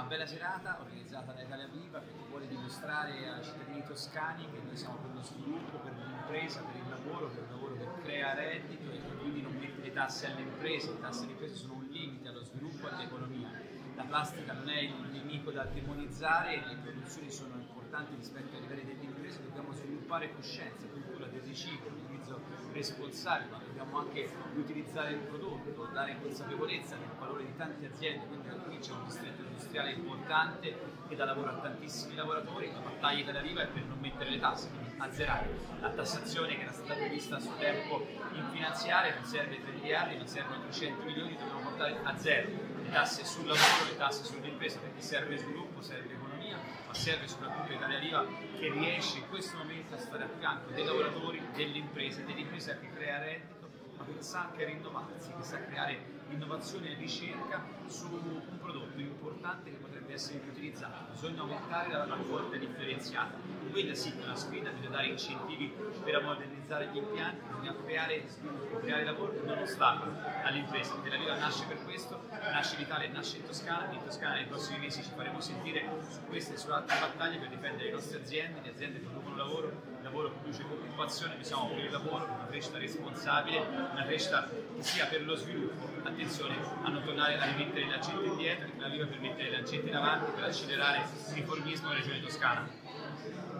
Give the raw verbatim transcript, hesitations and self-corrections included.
bella serata organizzata da Italia Viva che vuole dimostrare ai cittadini toscani che noi siamo per lo sviluppo, per l'impresa, per il lavoro, per il lavoro che crea reddito e che quindi non mette le tasse alle imprese. Le tasse alle imprese sono un limite allo sviluppo e all'economia. La plastica non è il nemico da demonizzare, le produzioni sono importanti rispetto ai livelli delle imprese, dobbiamo sviluppare coscienza, cultura del riciclo, l'utilizzo responsabile, ma dobbiamo anche utilizzare il prodotto, dare consapevolezza del valore di tante aziende, quindi qui c'è un distretto industriale importante che dà lavoro a tantissimi lavoratori. La battaglia della Viva è per non mettere le tasse, quindi azzerare la tassazione che era stata prevista a suo tempo in finanziaria, non serve tre miliardi, non servono trecento milioni, dobbiamo portare a zero le tasse sul lavoro, le tasse sull'impresa, perché serve sviluppo, serve economia, ma serve soprattutto l'Italia Viva che riesce in questo momento a stare a fianco dei lavoratori, delle imprese, dell'impresa che crea reddito, ma che sa anche rinnovarsi, che sa creare innovazione e ricerca su un prodotto importante che potrebbe essere riutilizzato. Bisogna aumentare la raccolta differenziata. Quella sì è una sfida, bisogna dare incentivi per modernizzare gli impianti, bisogna creare sviluppo, creare lavoro e non ostacolo all'impresa. La Viva nasce per questo, nasce in Italia e nasce in Toscana. In Toscana nei prossimi mesi ci faremo sentire su queste e su altre battaglie per difendere le nostre aziende. Le aziende producono lavoro, il lavoro produce occupazione, noi siamo per il lavoro, una crescita responsabile, una crescita che sia per lo sviluppo. Attenzione a non tornare a rimettere le lancette indietro, la Viva per mettere le lancette in avanti, per accelerare il riformismo nella regione toscana.